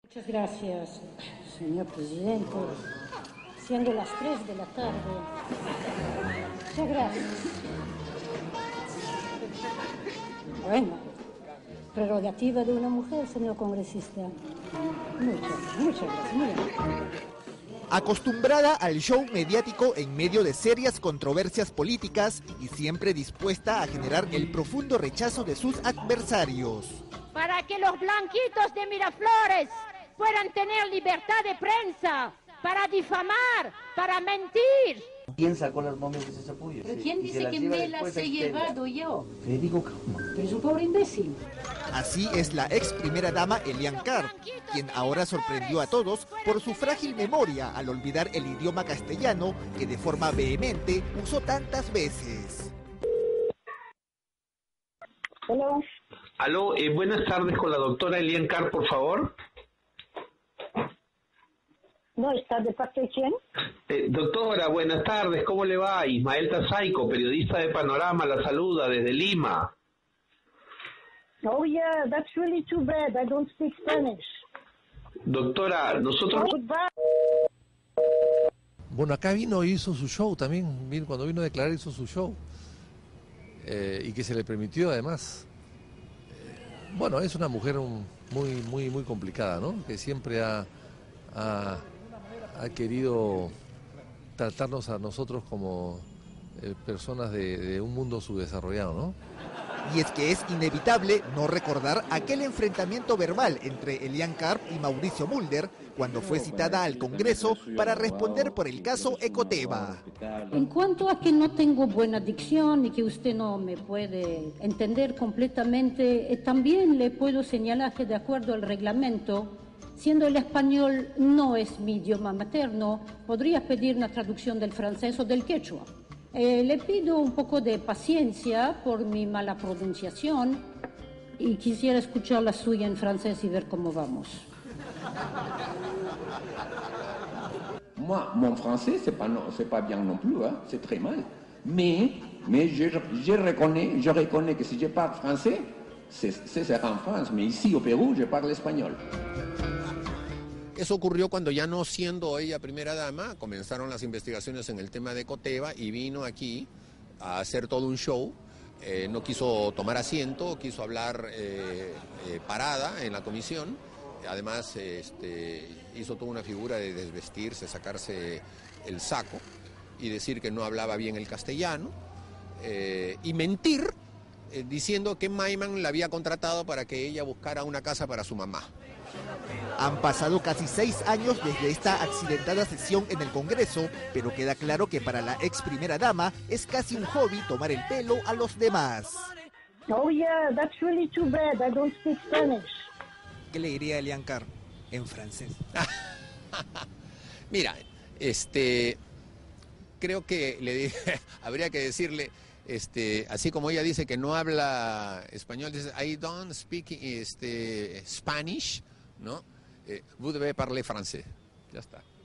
Muchas gracias, señor presidente. Siendo las 3 de la tarde. Muchas gracias. Bueno, prerrogativa de una mujer, señor congresista. Muchas gracias. Muy bien. Acostumbrada al show mediático en medio de serias controversias políticas y siempre dispuesta a generar el profundo rechazo de sus adversarios. Para que los blanquitos de Miraflores puedan tener libertad de prensa, para difamar, para mentir. ¿Quién sacó las momias de ese sapullo? ¿Pero quién dice que me las he llevado yo? Federico Kaufmann. Pero es un pobre imbécil. Así es la ex primera dama Elian Carr, quien ahora sorprendió a todos por su frágil memoria al olvidar el idioma castellano que de forma vehemente usó tantas veces. Hello. Aló, buenas tardes con la doctora Elian Carr, por favor. No, ¿está de parte de quién? Doctora, buenas tardes, ¿cómo le va? Ismael Tazaico, periodista de Panorama, la saluda desde Lima. Oh yeah, that's really too bad. I don't speak Spanish. Doctora, nosotros... Goodbye. Bueno, acá vino y hizo su show también, cuando vino a declarar hizo su show. Y que se le permitió además. Bueno, es una mujer muy complicada, ¿no? Que siempre ha querido tratarnos a nosotros como personas de un mundo subdesarrollado, ¿no? Y es que es inevitable no recordar aquel enfrentamiento verbal entre Elian Carr y Mauricio Mulder cuando fue citada al Congreso para responder por el caso Ecoteva. En cuanto a que no tengo buena dicción y que usted no me puede entender completamente, también le puedo señalar que de acuerdo al reglamento, siendo el español no es mi idioma materno, podría pedir una traducción del francés o del quechua. Le pido un poco de paciencia por mi mala pronunciación y quisiera escuchar la suya en francés y ver cómo vamos. Moi, mon français, c'est pas bien non plus, hein, c'est très mal. Mais je reconnais que si je parle français, c'est en France, mais ici au Perú, je parle español. Eso ocurrió cuando ya no siendo ella primera dama, comenzaron las investigaciones en el tema de Ecoteva y vino aquí a hacer todo un show. No quiso tomar asiento, quiso hablar parada en la comisión. Además, hizo toda una figura de desvestirse, sacarse el saco y decir que no hablaba bien el castellano y mentir diciendo que Maiman la había contratado para que ella buscara una casa para su mamá. Han pasado casi 6 años desde esta accidentada sesión en el Congreso, pero queda claro que para la ex primera dama es casi un hobby tomar el pelo a los demás. Oh yeah, that's really too bad. I don't speak Spanish. ¿Qué le diría a Elian Carr en francés? Mira, creo que habría que decirle, así como ella dice que no habla español, dice I don't speak Spanish, ¿no? Vous devez parler français. Ya está.